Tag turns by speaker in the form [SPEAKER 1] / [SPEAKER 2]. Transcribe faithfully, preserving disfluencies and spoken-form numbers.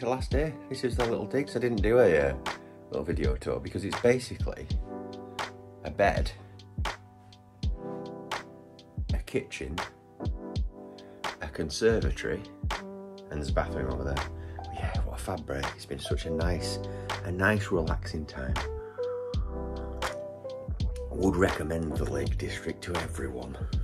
[SPEAKER 1] the last day. This is the little digs. I didn't do a uh, little video tour because it's basically a bed, a kitchen, a conservatory, and there's a bathroom over there. But yeah, what a fab break. It's been such a nice, a nice relaxing time. I would recommend the Lake District to everyone.